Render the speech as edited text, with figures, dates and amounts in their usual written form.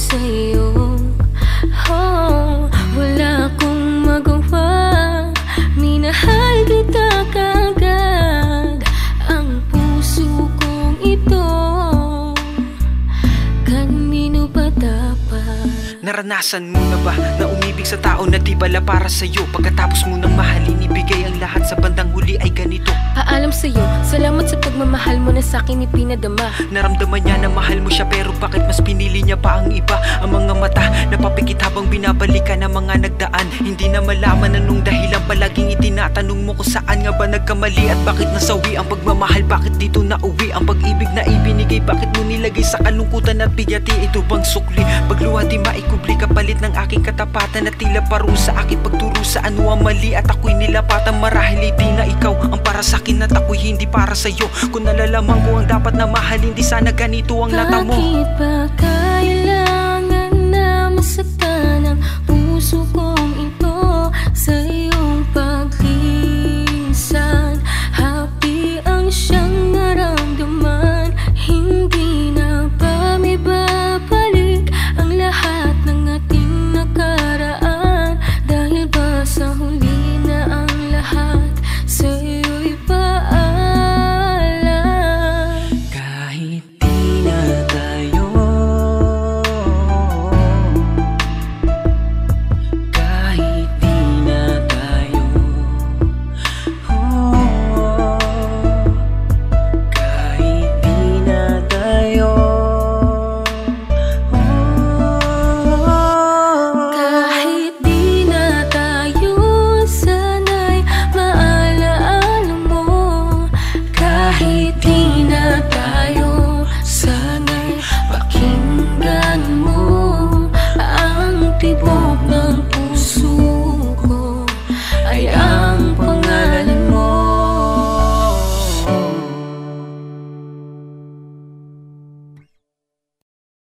sa'yo. Oh, wala akong magawa, minahal kita kaagad. Ang puso kong ito, kanino ba dapat? Naranasan mo na ba na umibig sa tao na di pala para sa'yo? Pagkatapos mo nang mahalin, ibigay ang lahat, sa bandang huli ay ganito. Paalam sa'yo, salamat sa pagmamahal mo na sa'kin ipinadama. Naramdaman niya na mahal mo siya, pero bakit mas pinili niya pa ang iba? Ang mga mata napapikit habang binabalikan ang mga nagdaan. Hindi na malaman anong dahilan, palaging itinatanong mo kung saan nga ba nagkamali. At bakit nasawi ang pagmamahal, bakit dito nauwi ang pag-ibig na ibinigay? Bakit mo nilagay sa kalungkutan at bigati? Ito bang sukli? Pagluha di maikubli, kapalit ng aking katapatan at tila parusa, aking pagturo sa ano ang mali at ako'y nilapatan. Marahil hindi na ikaw ang para sa'kin at ako'y hindi para sa'yo. Kung nalalaman ko ang dapat na mahalin, di sana ganito ang natamo. Bakit ba kailangan na masaktan ang puso kong ito sa iyong paglinsan? Happy ang siyang naramdaman, hindi na ba may babalik ang lahat ng ating nakaraan? Dahil ba sa huli na ang lahat sa iyo'y paalam? Kahit di na tayo, kahit di na tayo, kahit di na tayo, Kahit di na tayo, sana'y maalaala mo. Kahit di na